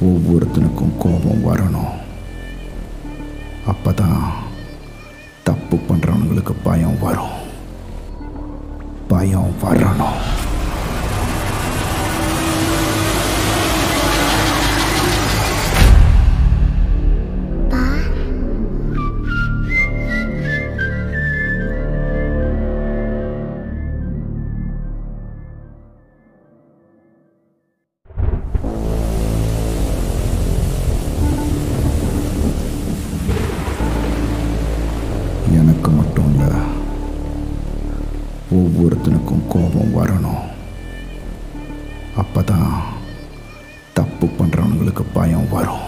ஒவ்வொருத்தனுக்கும் கோபம் வரணும். அப்பதான் தப்பு பண்றவங்களுக்கு பயம் வரும். பயம் வரணும். எனக்கு மட்டும் இல்லை, ஒவ்வொருத்தனுக்கும் கோபம் வரணும். அப்பதான் தப்பு பண்றவங்களுக்கு பயம் வரும்.